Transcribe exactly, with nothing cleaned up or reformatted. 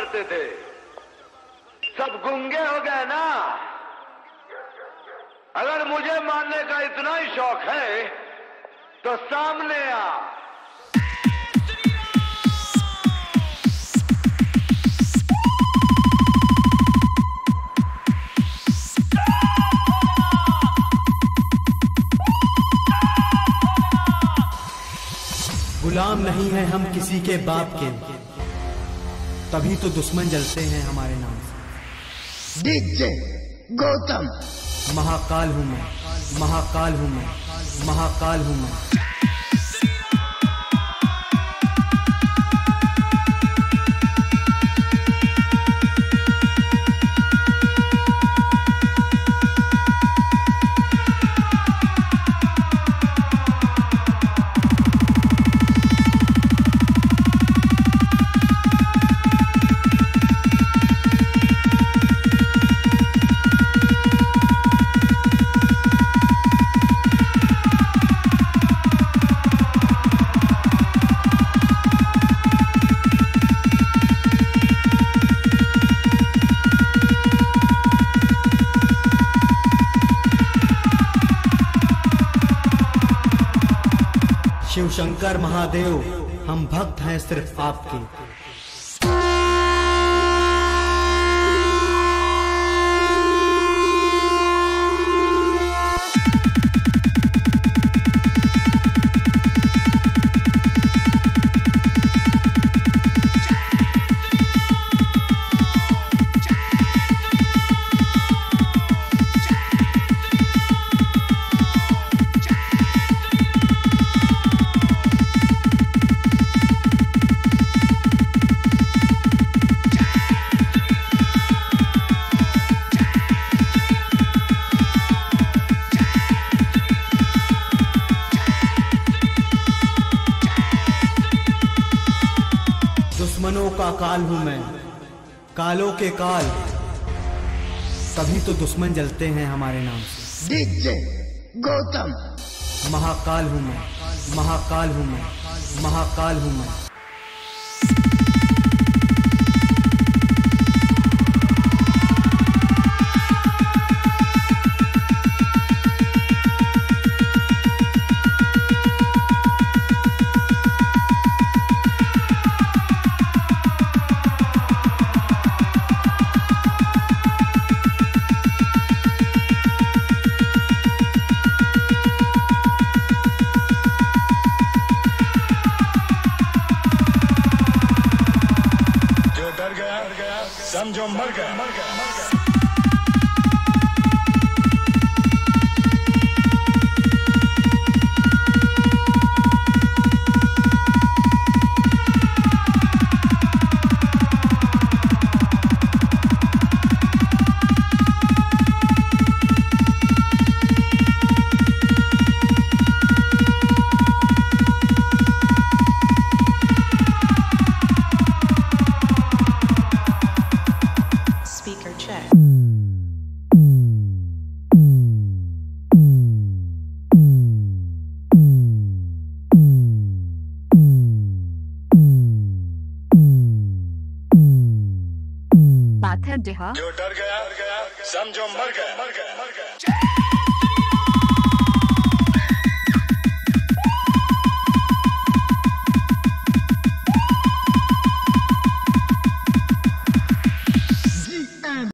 करते थे, सब गूंगे हो गए ना। अगर मुझे मारने का इतना ही शौक है तो सामने आ। गुलाम नहीं है हम किसी के बाप के, तभी तो दुश्मन जलते हैं हमारे नाम से। डीजे गौतम। महाकाल हूं मैं, महाकाल हूं मैं, महाकाल हूं मैं। शिव शंकर महादेव, हम भक्त हैं सिर्फ आपके। दुश्मनों का काल हूं मैं, कालों के काल, तभी तो दुश्मन जलते हैं हमारे नाम से। डीजे गौतम। महाकाल हूं मैं, महाकाल हूं मैं, महाकाल हूं मैं। समझो मर गया, मर गया, मर गया। बात है जहाँ जो डर गया, समझो मर गया, मर गया, मर गया।